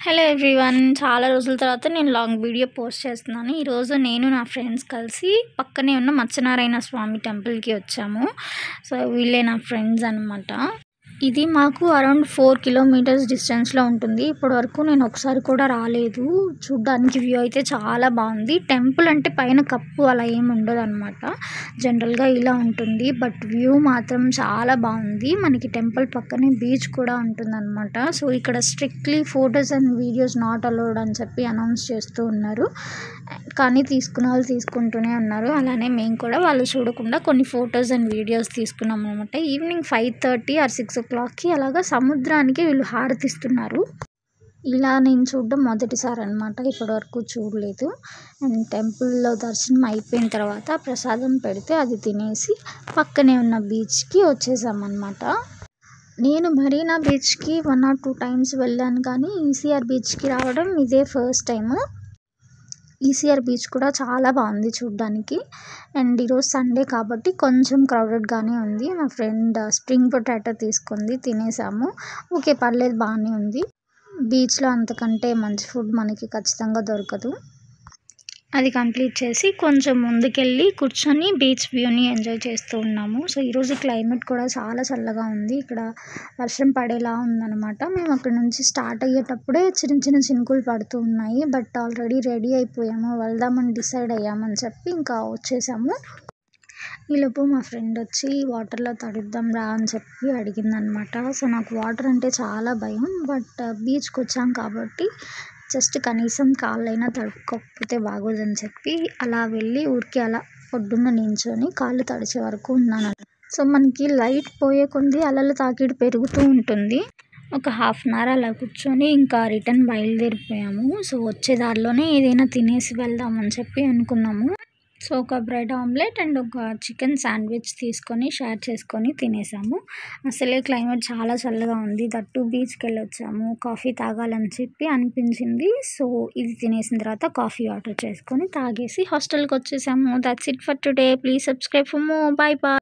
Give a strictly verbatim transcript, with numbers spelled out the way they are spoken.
Hello everyone, చాలా రోజుల తర్వాత నేను లాంగ్ వీడియో పోస్ట్ చేస్తున్నాను. ఈరోజు నేను నా ఫ్రెండ్స్ కలిసి పక్కనే ఉన్న మత్స్యనారాయణ స్వామి టెంపుల్కి వచ్చాము. సో వీళ్ళే నా ఫ్రెండ్స్ అనమాట. ఇది మాకు అరౌండ్ ఫోర్ కిలోమీటర్స్ డిస్టెన్స్లో ఉంటుంది. ఇప్పటి వరకు నేను ఒకసారి కూడా రాలేదు. చూడ్డానికి వ్యూ అయితే చాలా బాగుంది. టెంపుల్ అంటే పైన కప్పు అలా ఏమి ఉండదు అనమాట, జనరల్గా ఇలా ఉంటుంది. బట్ వ్యూ మాత్రం చాలా బాగుంది. మనకి టెంపుల్ పక్కనే బీచ్ కూడా ఉంటుందన్నమాట. సో ఇక్కడ strictly photos and videos not allowed అని చెప్పి అనౌన్స్ చేస్తూ ఉన్నారు. కానీ తీసుకున్న వాళ్ళు తీసుకుంటూనే ఉన్నారు. అలానే మేము కూడా వాళ్ళు చూడకుండా కొన్ని ఫొటోస్ అండ్ వీడియోస్ తీసుకున్నాం అనమాట. Evening five thirty or six ఓ క్లాక్కి అలాగా సముద్రానికి వీళ్ళు హారతిస్తున్నారు. ఇలా నేను చూడడం మొదటిసారి అనమాట, ఇప్పటివరకు చూడలేదు. అండ్ టెంపుల్లో దర్శనం అయిపోయిన తర్వాత ప్రసాదం పెడితే అది తినేసి పక్కనే ఉన్న బీచ్కి వచ్చేసామన్నమాట. నేను మరీనా బీచ్కి వన్ ఆర్ టూ టైమ్స్ వెళ్ళాను, కానీ ఈసీఆర్ బీచ్కి రావడం ఇదే ఫస్ట్ టైము. ఈసీఆర్ బీచ్ కూడా చాలా బాగుంది చూడ్డానికి. అండ్ ఈరోజు సండే కాబట్టి కొంచెం క్రౌడెడ్గానే ఉంది. మా ఫ్రెండ్ స్ప్రింగ్ పొటాటో తీసుకుంది, తినేసాము. ఓకే, పర్లేదు, బాగానే ఉంది. బీచ్లో అంతకంటే మంచి ఫుడ్ మనకి ఖచ్చితంగా దొరకదు. అది కంప్లీట్ చేసి కొంచెం ముందుకెళ్ళి కూర్చొని బీచ్ వ్యూని ఎంజాయ్ చేస్తూ ఉన్నాము. సో ఈరోజు క్లైమేట్ కూడా చాలా చల్లగా ఉంది. ఇక్కడ వర్షం పడేలా ఉందన్నమాట. మేము అక్కడ నుంచి స్టార్ట్ అయ్యేటప్పుడే చిన్న చిన్న చినుకులు పడుతూ ఉన్నాయి. బట్ ఆల్రెడీ రెడీ అయిపోయాము, వెళ్దామని డిసైడ్ అయ్యామని చెప్పి ఇంకా వచ్చేసాము. ఈలోపు మా ఫ్రెండ్ వచ్చి వాటర్లో తడుద్దాం రా అని చెప్పి అడిగిందనమాట. సో నాకు వాటర్ అంటే చాలా భయం. బట్ బీచ్కి వచ్చాం కాబట్టి జస్ట్ కనీసం కాళ్ళైనా తడుపుకోకపోతే బాగోదని చెప్పి అలా వెళ్ళి ఊరికి అలా పొద్దున్న నించొని కాళ్ళు తడిచే వరకు ఉన్నాను. సో మనకి లైట్ పోయే కొద్ది అలల తాకిడి పెరుగుతూ ఉంటుంది. ఒక హాఫ్ అన్ అవర్ అలా కూర్చొని ఇంకా రిటర్న్ బయలుదేరిపోయాము. సో వచ్చే దారిలోనే ఏదైనా తినేసి వెళ్దామని చెప్పి అనుకున్నాము. సో ఒక బ్రెడ్ ఆమ్లెట్ అండ్ ఒక చికెన్ శాండ్విచ్ తీసుకొని షేర్ చేసుకొని తినేసాము. అసలే క్లైమేట్ చాలా చల్లగా ఉంది. దట్టు బీచ్కి వెళ్ళి వచ్చాము, కాఫీ తాగాలని చెప్పి అనిపించింది. సో ఇది తినేసిన తర్వాత కాఫీ ఆర్డర్ చేసుకొని తాగేసి హాస్టల్కి వచ్చేసాము. That's it for today. Please subscribe for more. Bye bye.